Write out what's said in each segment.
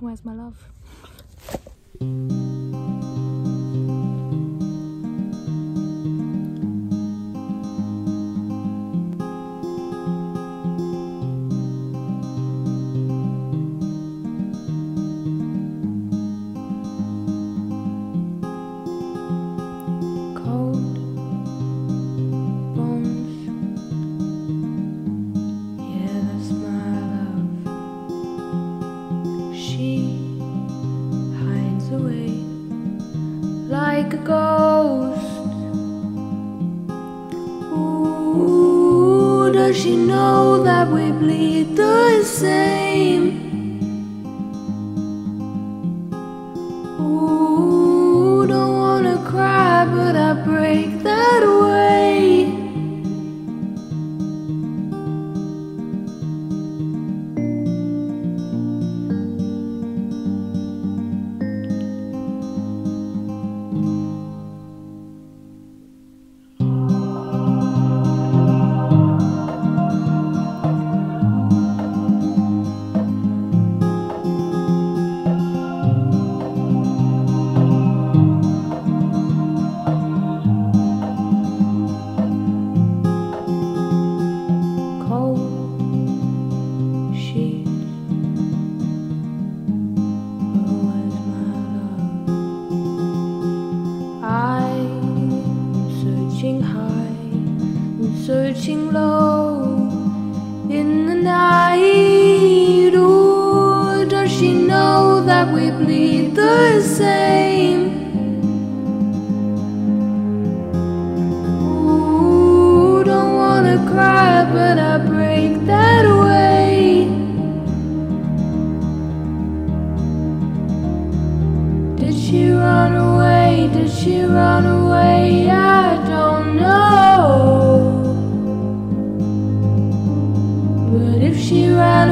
Where's my love? Like a ghost. Ooh, does she know that we bleed the same? Ooh, don't wanna cry, but I break that way. Searching low in the night. Ooh, does she know that we bleed the same? Ooh, don't wanna cry, but I break that way. Did she run away? Did she run away? I don't know. But if she ran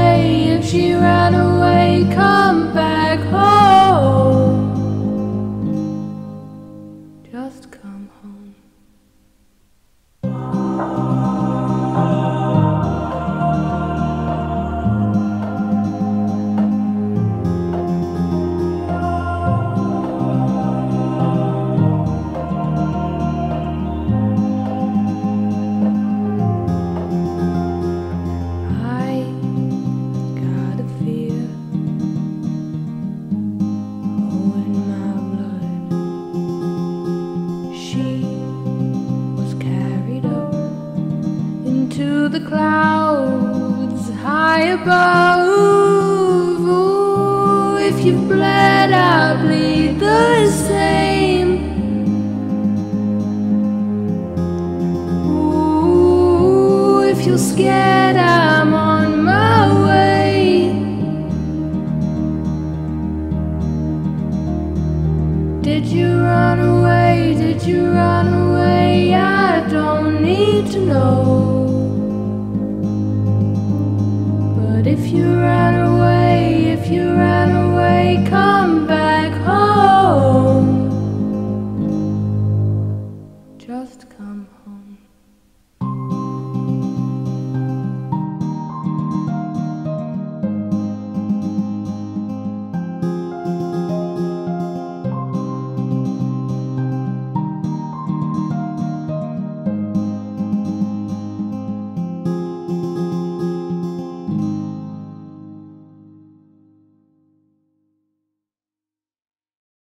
away, come back home. Just come home. To the clouds high above. Ooh, if you've bled, I'll bleed the same. Ooh, if you're scared, I'm on my way. Did you run away? Did you run away? I don't need to know. But if you ran away,